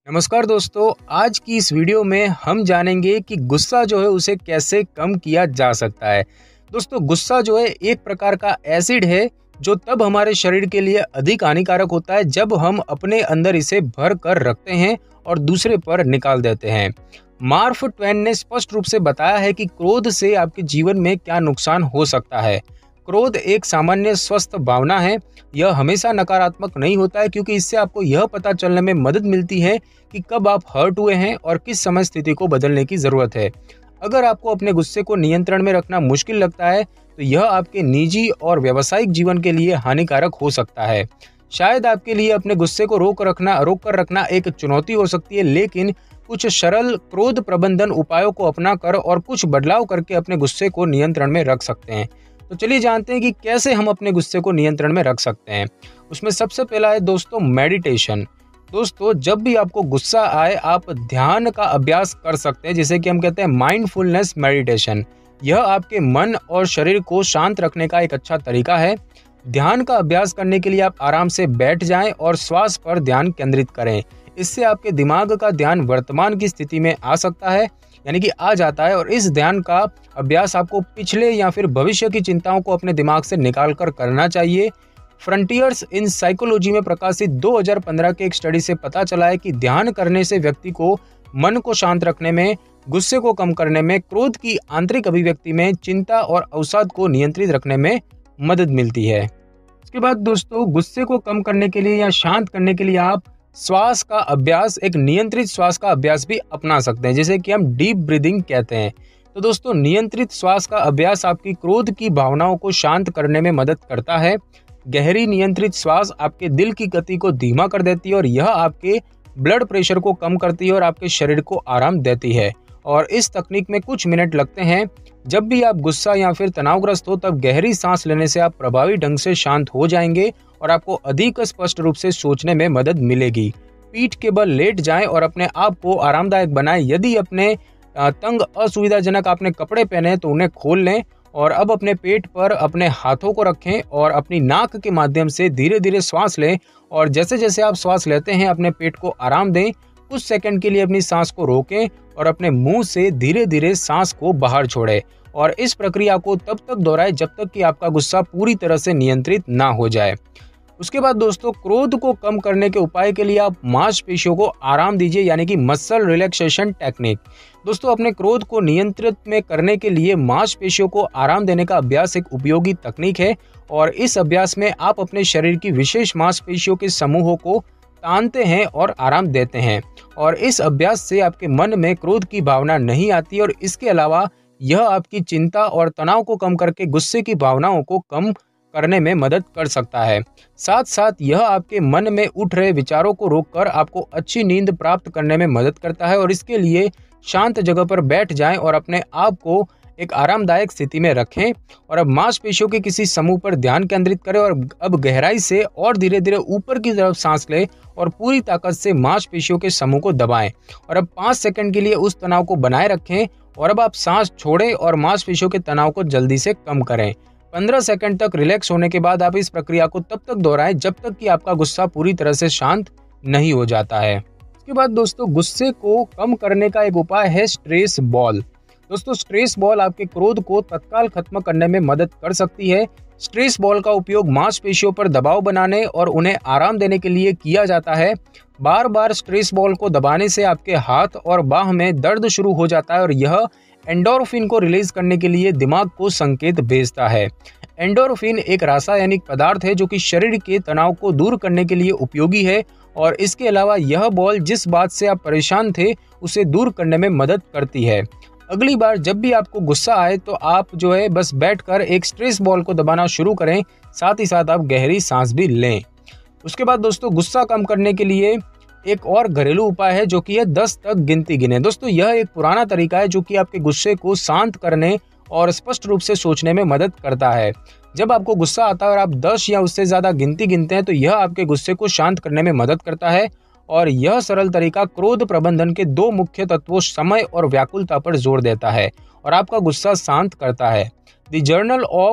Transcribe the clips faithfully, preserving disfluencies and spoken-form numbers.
नमस्कार दोस्तों, आज की इस वीडियो में हम जानेंगे कि गुस्सा जो है उसे कैसे कम किया जा सकता है। दोस्तों, गुस्सा जो है एक प्रकार का एसिड है जो तब हमारे शरीर के लिए अधिक हानिकारक होता है जब हम अपने अंदर इसे भर कर रखते हैं और दूसरे पर निकाल देते हैं। मार्क ट्वेन ने स्पष्ट रूप से बताया है कि क्रोध से आपके जीवन में क्या नुकसान हो सकता है। क्रोध एक सामान्य स्वस्थ भावना है। यह हमेशा नकारात्मक नहीं होता है, क्योंकि इससे आपको यह पता चलने में मदद मिलती है कि कब आप हर्ट हुए हैं और किस समय स्थिति को बदलने की जरूरत है। अगर आपको अपने गुस्से को नियंत्रण में रखना मुश्किल लगता है तो यह आपके निजी और व्यावसायिक जीवन के लिए हानिकारक हो सकता है। शायद आपके लिए अपने गुस्से को रोक रखना रोक कर रखना एक चुनौती हो सकती है, लेकिन कुछ सरल क्रोध प्रबंधन उपायों को अपनाकर और कुछ बदलाव करके अपने गुस्से को नियंत्रण में रख सकते हैं। तो चलिए जानते हैं कि कैसे हम अपने गुस्से को नियंत्रण में रख सकते हैं। उसमें सबसे पहला है दोस्तों मेडिटेशन। दोस्तों, जब भी आपको गुस्सा आए आप ध्यान का अभ्यास कर सकते हैं, जिसे कि हम कहते हैं माइंडफुलनेस मेडिटेशन। यह आपके मन और शरीर को शांत रखने का एक अच्छा तरीका है। ध्यान का अभ्यास करने के लिए आप आराम से बैठ जाएं और श्वास पर ध्यान केंद्रित करें। इससे आपके दिमाग का ध्यान वर्तमान की स्थिति में आ सकता है, यानी कि आ जाता है, और इस ध्यान का अभ्यास आपको पिछले या फिर भविष्य की चिंताओं को अपने दिमाग से निकाल कर करना चाहिए। फ्रंटियर्स इन साइकोलॉजी में प्रकाशित दो हज़ार पंद्रह के एक स्टडी से पता चला है कि ध्यान करने से व्यक्ति को मन को शांत रखने में, गुस्से को कम करने में, क्रोध की आंतरिक अभिव्यक्ति में, चिंता और अवसाद को नियंत्रित रखने में मदद मिलती है। इसके बाद दोस्तों, गुस्से को कम करने के लिए या शांत करने के लिए आप श्वास का अभ्यास, एक नियंत्रित श्वास का अभ्यास भी अपना सकते हैं, जिसे कि हम डीप ब्रीदिंग कहते हैं। तो दोस्तों, नियंत्रित श्वास का अभ्यास आपकी क्रोध की भावनाओं को शांत करने में मदद करता है। गहरी नियंत्रित श्वास आपके दिल की गति को धीमा कर देती है और यह आपके ब्लड प्रेशर को कम करती है और आपके शरीर को आराम देती है। और इस तकनीक में कुछ मिनट लगते हैं। जब भी आप गुस्सा या फिर तनावग्रस्त हो तब गहरी सांस लेने से आप प्रभावी ढंग से शांत हो जाएंगे और आपको अधिक स्पष्ट रूप से सोचने में मदद मिलेगी। पीठ के बल लेट जाएं और अपने आप को आरामदायक बनाएं। यदि अपने तंग असुविधाजनक आपने कपड़े पहने हैं तो उन्हें खोल लें और अब अपने पेट पर अपने हाथों को रखें और अपनी नाक के माध्यम से धीरे धीरे श्वास लें। और जैसे जैसे आप श्वास लेते हैं अपने पेट को आराम दें। कुछ सेकंड के लिए अपनी सांस को रोकें और अपने मुंह से धीरे धीरे सांस को बाहर छोड़ें। और इस प्रक्रिया को तब तक दोहराएं जब तक कि आपका गुस्सा पूरी तरह से नियंत्रित ना हो जाए। उसके बाद दोस्तों, क्रोध को कम करने के उपाय के लिए आप मांसपेशियों को आराम दीजिए, यानी कि मसल रिलैक्सेशन टेक्निक। दोस्तों, अपने क्रोध को नियंत्रित में करने के लिए मांसपेशियों को आराम देने का अभ्यास एक उपयोगी तकनीक है। और इस अभ्यास में आप अपने शरीर की विशेष मांसपेशियों के समूहों को तानते हैं और आराम देते हैं। और इस अभ्यास से आपके मन में क्रोध की भावना नहीं आती और इसके अलावा यह आपकी चिंता और तनाव को कम करके गुस्से की भावनाओं को कम करने में मदद कर सकता है। साथ साथ यह आपके मन में उठ रहे विचारों को रोककर आपको अच्छी नींद प्राप्त करने में मदद करता है। और इसके लिए शांत जगह पर बैठ जाएं और अपने आप को एक आरामदायक स्थिति में रखें। और अब मांसपेशियों के किसी समूह पर ध्यान केंद्रित करें और अब गहराई से और धीरे धीरे ऊपर की तरफ सांस लें और पूरी ताकत से मांसपेशियों के समूह को दबाएं। और अब पाँच सेकंड के लिए उस तनाव को बनाए रखें और अब आप सांस छोड़ें और मांसपेशियों के तनाव को जल्दी से कम करें। पंद्रह सेकंड तक रिलैक्स होने के बाद आप इस प्रक्रिया को तब तक दोहराएं जब तक कि आपका गुस्सा पूरी तरह से शांत नहीं हो जाता है। इसके बाद दोस्तों, गुस्से को कम करने का एक उपाय है स्ट्रेस बॉल। दोस्तों, स्ट्रेस बॉल आपके क्रोध को तत्काल खत्म करने में मदद कर सकती है। स्ट्रेस बॉल का उपयोग मांसपेशियों पर दबाव बनाने और उन्हें आराम देने के लिए किया जाता है। बार बार स्ट्रेस बॉल को दबाने से आपके हाथ और बाह में दर्द शुरू हो जाता है और यह एंडोर्फिन को रिलीज करने के लिए दिमाग को संकेत भेजता है। एंडोर्फिन एक रासायनिक पदार्थ है जो कि शरीर के तनाव को दूर करने के लिए उपयोगी है। और इसके अलावा यह बॉल जिस बात से आप परेशान थे उसे दूर करने में मदद करती है। अगली बार जब भी आपको गुस्सा आए तो आप जो है बस बैठकर एक स्ट्रेस बॉल को दबाना शुरू करें, साथ ही साथ आप गहरी सांस भी लें। उसके बाद दोस्तों, गुस्सा कम करने के लिए एक और घरेलू उपाय है जो कि है दस तक गिनती गिने। दोस्तों, यह एक पुराना तरीका है जो कि आपके गुस्से को शांत करने और स्पष्ट रूप से सोचने में मदद करता है। जब आपको गुस्सा आता है और आप दस या उससे ज्यादा गिनती गिनते हैं तो यह आपके गुस्से को शांत करने में मदद करता है। और यह सरल तरीका क्रोध प्रबंधन के दो मुख्य तत्वों समय और व्याकुलता पर जोर देता है और आपका गुस्सा शांत करता है। The Journal of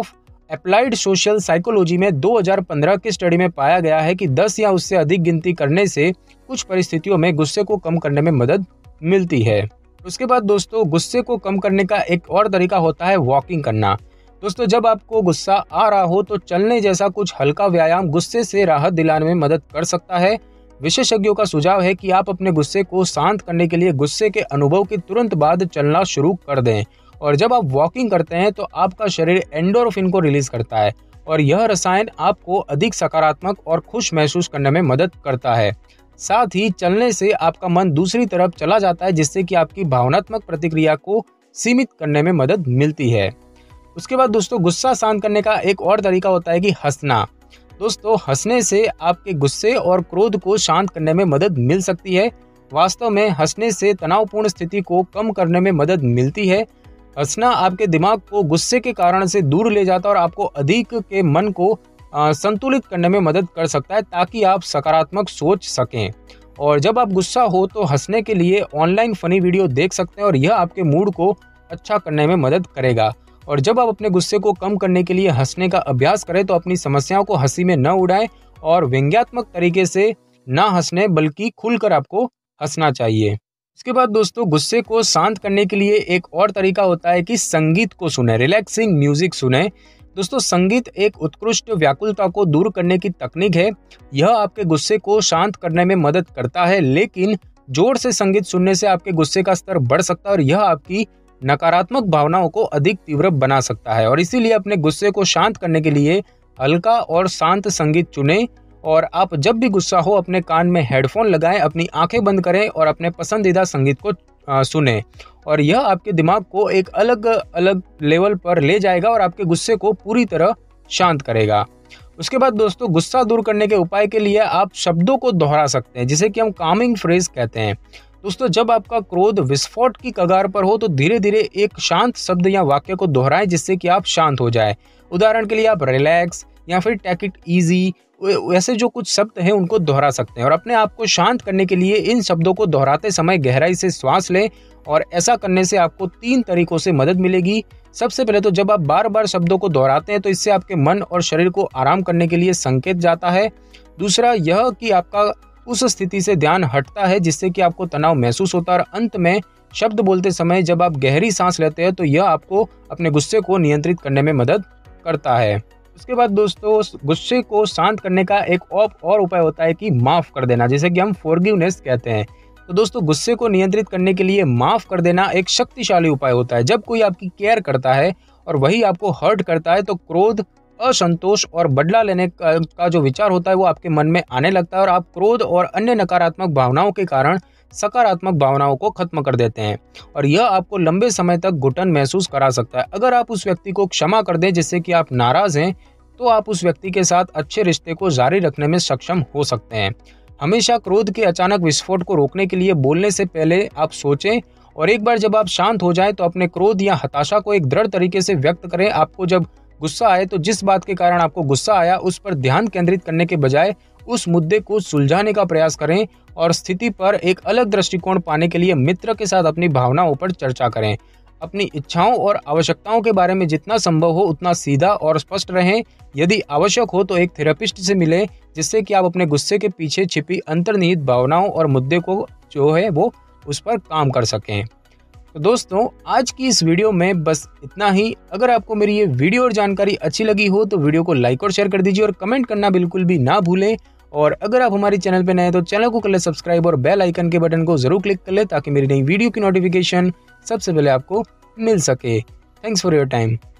Applied Social Psychology में दो हज़ार पंद्रह की स्टडी में पाया गया है कि दस या उससे अधिक गिनती करने से कुछ परिस्थितियों में गुस्से को कम करने में मदद मिलती है। उसके बाद दोस्तों गुस्से को कम करने का एक और तरीका होता है वॉकिंग करना। दोस्तों जब आपको गुस्सा आ रहा हो तो चलने जैसा कुछ हल्का व्यायाम गुस्से से राहत दिलाने में मदद कर सकता है। विशेषज्ञों का सुझाव है कि आप अपने गुस्से को शांत करने के लिए गुस्से के अनुभव के तुरंत बाद चलना शुरू कर दें, और जब आप वॉकिंग करते हैं तो आपका शरीर एंडोर्फिन को रिलीज करता है और यह रसायन आपको अधिक सकारात्मक और खुश महसूस करने में मदद करता है। साथ ही चलने से आपका मन दूसरी तरफ चला जाता है, जिससे कि आपकी भावनात्मक प्रतिक्रिया को सीमित करने में मदद मिलती है। उसके बाद दोस्तों गुस्सा शांत करने का एक और तरीका होता है कि हंसना। दोस्तों हंसने से आपके गुस्से और क्रोध को शांत करने में मदद मिल सकती है। वास्तव में हंसने से तनावपूर्ण स्थिति को कम करने में मदद मिलती है। हंसना आपके दिमाग को गुस्से के कारण से दूर ले जाता है और आपको अधिक के मन को आ, संतुलित करने में मदद कर सकता है, ताकि आप सकारात्मक सोच सकें। और जब आप गुस्सा हो तो हंसने के लिए ऑनलाइन फनी वीडियो देख सकते हैं और यह आपके मूड को अच्छा करने में मदद करेगा। और जब आप अपने गुस्से को कम करने के लिए हंसने का अभ्यास करें तो अपनी समस्याओं को हंसी में न उड़ाएं और व्यंग्यात्मक तरीके से ना हंसने बल्कि खुलकर आपको हंसना चाहिए। इसके बाद दोस्तों गुस्से को शांत करने के लिए एक और तरीका होता है कि संगीत को सुने, रिलैक्सिंग म्यूजिक सुने। दोस्तों संगीत एक उत्कृष्ट व्याकुलता को दूर करने की तकनीक है। यह आपके गुस्से को शांत करने में मदद करता है, लेकिन जोर से संगीत सुनने से आपके गुस्से का स्तर बढ़ सकता है और यह आपकी नकारात्मक भावनाओं को अधिक तीव्र बना सकता है। और इसीलिए अपने गुस्से को शांत करने के लिए हल्का और शांत संगीत चुनें। और आप जब भी गुस्सा हो अपने कान में हेडफोन लगाएं, अपनी आंखें बंद करें और अपने पसंदीदा संगीत को सुने, और यह आपके दिमाग को एक अलग अलग लेवल पर ले जाएगा और आपके गुस्से को पूरी तरह शांत करेगा। उसके बाद दोस्तों गुस्सा दूर करने के उपाय के लिए आप शब्दों को दोहरा सकते हैं, जिसे कि हम कामिंग फ्रेज कहते हैं। दोस्तों जब आपका क्रोध विस्फोट की कगार पर हो तो धीरे धीरे एक शांत शब्द या वाक्य को दोहराएं, जिससे कि आप शांत हो जाए। उदाहरण के लिए आप रिलैक्स या फिर टेक इट इजी, वैसे जो कुछ शब्द हैं उनको दोहरा सकते हैं। और अपने आप को शांत करने के लिए इन शब्दों को दोहराते समय गहराई से श्वास लें, और ऐसा करने से आपको तीन तरीकों से मदद मिलेगी। सबसे पहले तो जब आप बार बार शब्दों को दोहराते हैं तो इससे आपके मन और शरीर को आराम करने के लिए संकेत जाता है। दूसरा यह कि आपका उस स्थिति से ध्यान हटता है जिससे कि आपको तनाव महसूस होता है। और अंत में शब्द बोलते समय जब आप गहरी सांस लेते हैं तो यह आपको अपने गुस्से को नियंत्रित करने में मदद करता है। उसके बाद दोस्तों गुस्से को शांत करने का एक और उपाय होता है कि माफ कर देना, जिसे कि हम फॉरगिवनेस कहते हैं। तो दोस्तों गुस्से को नियंत्रित करने के लिए माफ कर देना एक शक्तिशाली उपाय होता है। जब कोई आपकी केयर करता है और वही आपको हर्ट करता है तो क्रोध, असंतोष और बदला लेने का, का जो विचार होता है वो आपके मन में आने लगता है और आप क्रोध और अन्य नकारात्मक भावनाओं के कारण सकारात्मक भावनाओं को खत्म कर देते हैं, और यह आपको लंबे समय तक घुटन महसूस करा सकता है। अगर आप उस व्यक्ति को क्षमा कर दें जिससे कि आप नाराज हैं, तो आप उस व्यक्ति के साथ अच्छे रिश्ते को जारी रखने में सक्षम हो सकते हैं। हमेशा क्रोध के अचानक विस्फोट को रोकने के लिए बोलने से पहले आप सोचें, और एक बार जब आप शांत हो जाएं तो अपने क्रोध या हताशा को एक दृढ़ तरीके से व्यक्त करें। आपको जब गुस्सा आए तो जिस बात के कारण आपको गुस्सा आया उस पर ध्यान केंद्रित करने के बजाय उस मुद्दे को सुलझाने का प्रयास करें, और स्थिति पर एक अलग दृष्टिकोण पाने के लिए मित्र के साथ अपनी भावनाओं पर चर्चा करें। अपनी इच्छाओं और आवश्यकताओं के बारे में जितना संभव हो उतना सीधा और स्पष्ट रहें। यदि आवश्यक हो तो एक थेरेपिस्ट से मिलें, जिससे कि आप अपने गुस्से के पीछे छिपी अंतर्निहित भावनाओं और मुद्दे को जो है वो उस पर काम कर सकें। तो दोस्तों आज की इस वीडियो में बस इतना ही। अगर आपको मेरी ये वीडियो और जानकारी अच्छी लगी हो तो वीडियो को लाइक और शेयर कर दीजिए, और कमेंट करना बिल्कुल भी ना भूलें। और अगर आप हमारे चैनल पर नए हैं तो चैनल को कर ले सब्सक्राइब और बेल आइकन के बटन को जरूर क्लिक कर ले, ताकि मेरी नई वीडियो की नोटिफिकेशन सबसे पहले आपको मिल सके। Thanks for your time.